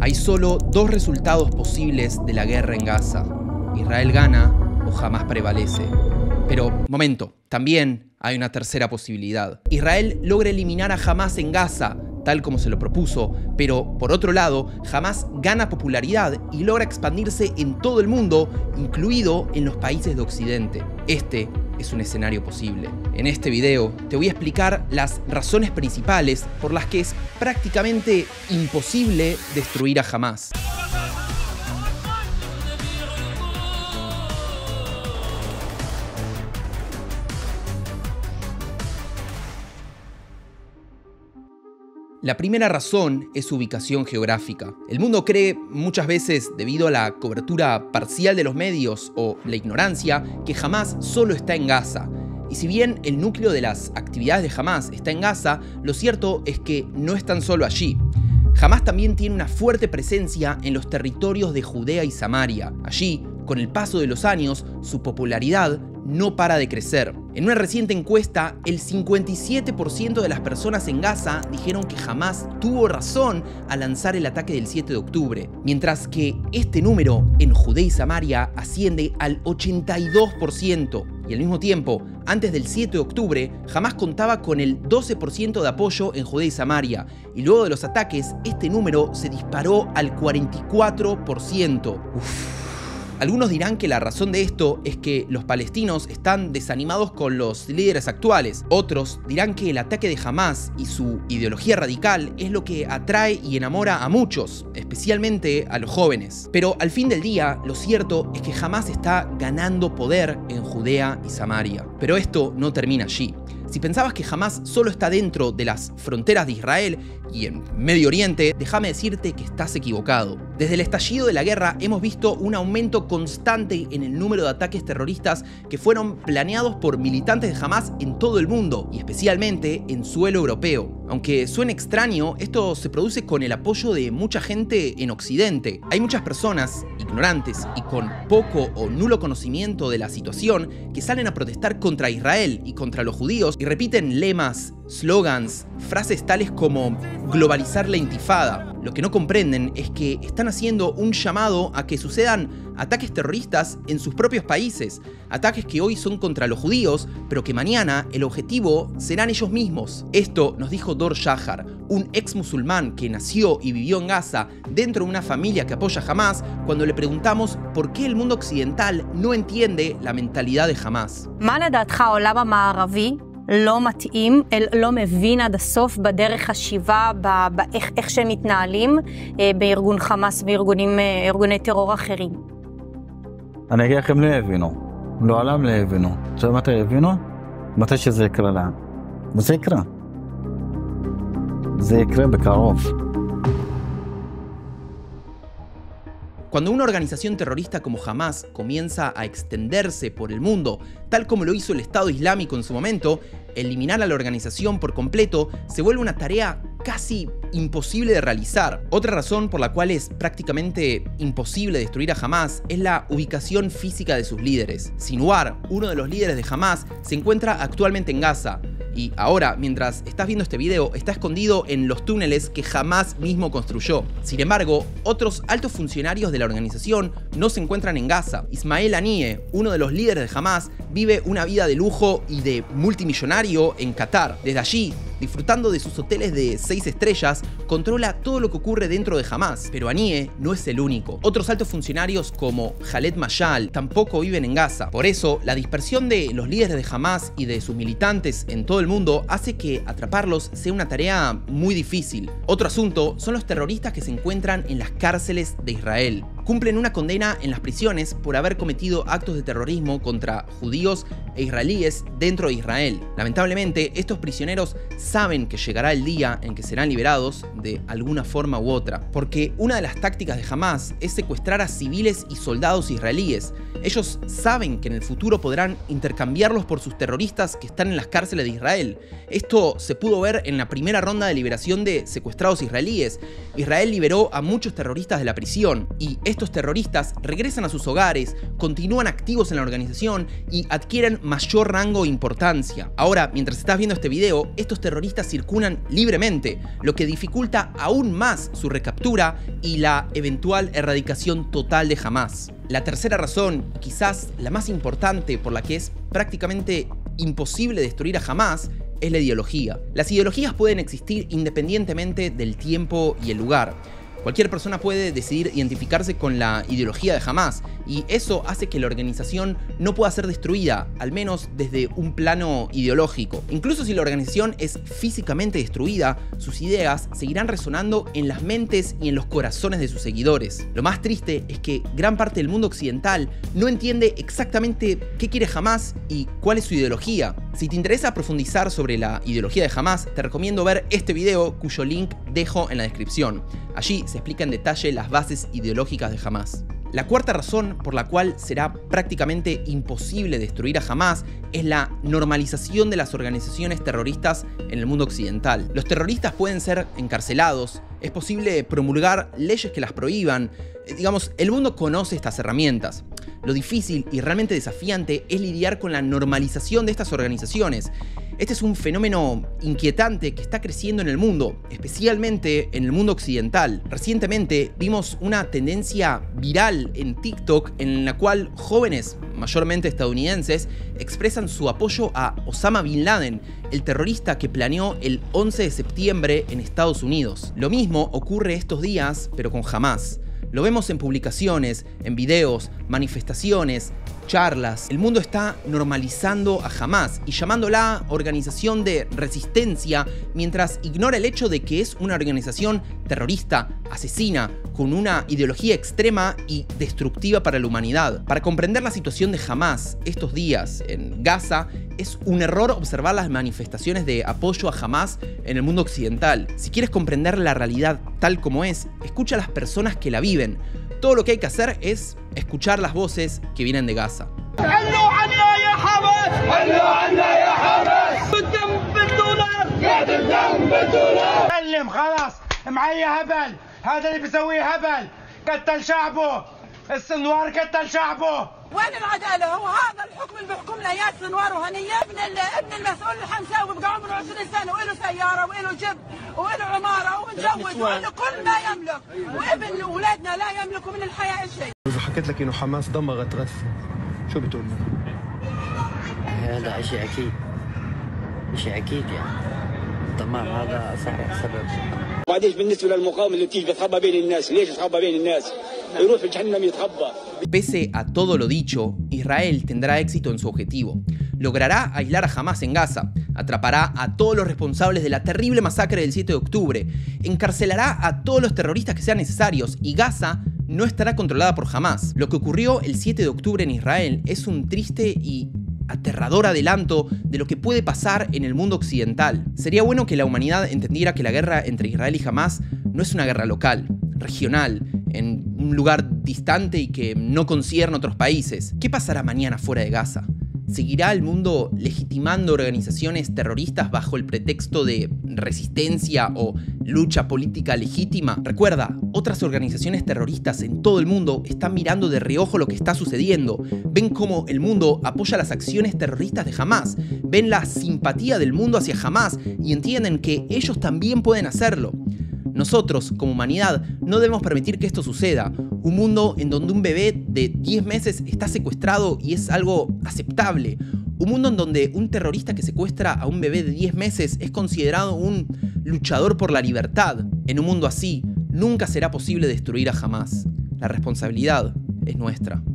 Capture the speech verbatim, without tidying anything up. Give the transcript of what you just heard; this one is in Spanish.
Hay solo dos resultados posibles de la guerra en Gaza. Israel gana o Hamás prevalece. Pero, momento, también hay una tercera posibilidad. Israel logra eliminar a Hamás en Gaza, tal como se lo propuso, pero por otro lado, Hamás gana popularidad y logra expandirse en todo el mundo, incluido en los países de Occidente. Este es un escenario posible. En este video te voy a explicar las razones principales por las que es prácticamente imposible destruir a Hamás. La primera razón es su ubicación geográfica. El mundo cree muchas veces, debido a la cobertura parcial de los medios o la ignorancia, que Hamás solo está en Gaza. Y si bien el núcleo de las actividades de Hamás está en Gaza, lo cierto es que no están solo allí. Hamás también tiene una fuerte presencia en los territorios de Judea y Samaria. Allí, con el paso de los años, su popularidad no para de crecer. En una reciente encuesta, el cincuenta y siete por ciento de las personas en Gaza dijeron que Hamás tuvo razón al lanzar el ataque del siete de octubre, mientras que este número en Judea y Samaria asciende al ochenta y dos por ciento. Y al mismo tiempo, antes del siete de octubre, Hamás contaba con el doce por ciento de apoyo en Judea y Samaria, y luego de los ataques, este número se disparó al cuarenta y cuatro por ciento. Uf. Algunos dirán que la razón de esto es que los palestinos están desanimados con los líderes actuales. Otros dirán que el ataque de Hamás y su ideología radical es lo que atrae y enamora a muchos, especialmente a los jóvenes. Pero al fin del día, lo cierto es que Hamás está ganando poder en Judea y Samaria. Pero esto no termina allí. Si pensabas que Hamás solo está dentro de las fronteras de Israel y en Medio Oriente, déjame decirte que estás equivocado. Desde el estallido de la guerra hemos visto un aumento constante en el número de ataques terroristas que fueron planeados por militantes de Hamás en todo el mundo, y especialmente en suelo europeo. Aunque suene extraño, esto se produce con el apoyo de mucha gente en Occidente. Hay muchas personas ignorantes y con poco o nulo conocimiento de la situación que salen a protestar contra Israel y contra los judíos y repiten lemas, slogans, frases tales como globalizar la intifada. Lo que no comprenden es que están haciendo un llamado a que sucedan ataques terroristas en sus propios países, ataques que hoy son contra los judíos, pero que mañana el objetivo serán ellos mismos. Esto nos dijo Dor Shahar, un ex musulmán que nació y vivió en Gaza dentro de una familia que apoya a Hamás, cuando le preguntamos por qué el mundo occidental no entiende la mentalidad de Hamás. לא מתאים, לא מבין עד הסוף בדרך חשיבה, באיך איך שהם מתנהלים בארגון חמאס וארגונים ארגוני טרור אחרים. אני אגיד לכם, לא הבינו. לעולם לא הבינו. עכשיו מתי הבינו? מתי שזה יקרה להם. וזה יקרה. זה יקרה בקרוב. Cuando una organización terrorista como Hamás comienza a extenderse por el mundo, tal como lo hizo el Estado Islámico en su momento, eliminar a la organización por completo se vuelve una tarea casi imposible de realizar. Otra razón por la cual es prácticamente imposible destruir a Hamás es la ubicación física de sus líderes. Sinwar, uno de los líderes de Hamás, se encuentra actualmente en Gaza. Y ahora, mientras estás viendo este video, está escondido en los túneles que Hamás mismo construyó. Sin embargo, otros altos funcionarios de la organización no se encuentran en Gaza. Ismael Haniyeh, uno de los líderes de Hamás, vive una vida de lujo y de multimillonario en Qatar. Desde allí, disfrutando de sus hoteles de seis estrellas, controla todo lo que ocurre dentro de Hamás. Pero Haniyeh no es el único. Otros altos funcionarios como Khaled Mashal tampoco viven en Gaza. Por eso, la dispersión de los líderes de Hamás y de sus militantes en todo el mundo hace que atraparlos sea una tarea muy difícil. Otro asunto son los terroristas que se encuentran en las cárceles de Israel. Cumplen una condena en las prisiones por haber cometido actos de terrorismo contra judíos e israelíes dentro de Israel. Lamentablemente, estos prisioneros saben que llegará el día en que serán liberados de alguna forma u otra, porque una de las tácticas de Hamás es secuestrar a civiles y soldados israelíes. Ellos saben que en el futuro podrán intercambiarlos por sus terroristas que están en las cárceles de Israel. Esto se pudo ver en la primera ronda de liberación de secuestrados israelíes. Israel liberó a muchos terroristas de la prisión, y estos terroristas regresan a sus hogares, continúan activos en la organización y adquieren mayor rango e importancia. Ahora, mientras estás viendo este video, estos terroristas circulan libremente, lo que dificulta aún más su recaptura y la eventual erradicación total de Hamás. La tercera razón, quizás la más importante por la que es prácticamente imposible destruir a Hamás, es la ideología. Las ideologías pueden existir independientemente del tiempo y el lugar. Cualquier persona puede decidir identificarse con la ideología de Hamás y eso hace que la organización no pueda ser destruida, al menos desde un plano ideológico. Incluso si la organización es físicamente destruida, sus ideas seguirán resonando en las mentes y en los corazones de sus seguidores. Lo más triste es que gran parte del mundo occidental no entiende exactamente qué quiere Hamás y cuál es su ideología. Si te interesa profundizar sobre la ideología de Hamás, te recomiendo ver este video cuyo link dejo en la descripción. Allí se explica en detalle las bases ideológicas de Hamás. La cuarta razón por la cual será prácticamente imposible destruir a Hamás es la normalización de las organizaciones terroristas en el mundo occidental. Los terroristas pueden ser encarcelados, es posible promulgar leyes que las prohíban. Digamos, el mundo conoce estas herramientas. Lo difícil y realmente desafiante es lidiar con la normalización de estas organizaciones. Este es un fenómeno inquietante que está creciendo en el mundo, especialmente en el mundo occidental. Recientemente vimos una tendencia viral en TikTok en la cual jóvenes, mayormente estadounidenses, expresan su apoyo a Osama Bin Laden, el terrorista que planeó el once de septiembre en Estados Unidos. Lo mismo ocurre estos días, pero con Hamás. Lo vemos en publicaciones, en videos, manifestaciones, charlas. El mundo está normalizando a Hamás y llamándola organización de resistencia mientras ignora el hecho de que es una organización terrorista, asesina, con una ideología extrema y destructiva para la humanidad. Para comprender la situación de Hamás estos días en Gaza, es un error observar las manifestaciones de apoyo a Hamás en el mundo occidental. Si quieres comprender la realidad tal como es, escucha a las personas que la viven. Todo lo que hay que hacer es escuchar las voces que vienen de Gaza. وين العداله؟ هو هذا الحكم اللي بيحكمنا اياه سنوار وهنيه ابن ابن المسؤول الحمساوي بقى عمره عشرين سنه وله سياره وله جب وله عماره ومتجوز وله كل ما يملك وابن اولادنا لا يملكوا من الحياه شيء. اذا حكيت لك انه حماس دمغت غزه شو بتقول لي؟ هذا شيء اكيد شيء اكيد يعني تمام هذا صحيح سبب. وبعدين بالنسبه للمقاومه اللي بتيجي بتخبى بين الناس، ليش تخبى بين الناس؟ يروح في جهنم يتخبى. Pese a todo lo dicho, Israel tendrá éxito en su objetivo. Logrará aislar a Hamás en Gaza, atrapará a todos los responsables de la terrible masacre del siete de octubre, encarcelará a todos los terroristas que sean necesarios y Gaza no estará controlada por Hamás. Lo que ocurrió el siete de octubre en Israel es un triste y aterrador adelanto de lo que puede pasar en el mundo occidental. Sería bueno que la humanidad entendiera que la guerra entre Israel y Hamás no es una guerra local, regional, en un lugar distante y que no concierne a otros países. ¿Qué pasará mañana fuera de Gaza? ¿Seguirá el mundo legitimando organizaciones terroristas bajo el pretexto de resistencia o lucha política legítima? Recuerda, otras organizaciones terroristas en todo el mundo están mirando de reojo lo que está sucediendo. Ven cómo el mundo apoya las acciones terroristas de Hamás. Ven la simpatía del mundo hacia Hamás y entienden que ellos también pueden hacerlo. Nosotros, como humanidad, no debemos permitir que esto suceda. Un mundo en donde un bebé de diez meses está secuestrado y es algo aceptable. Un mundo en donde un terrorista que secuestra a un bebé de diez meses es considerado un luchador por la libertad. En un mundo así, nunca será posible destruir a Hamás. La responsabilidad es nuestra.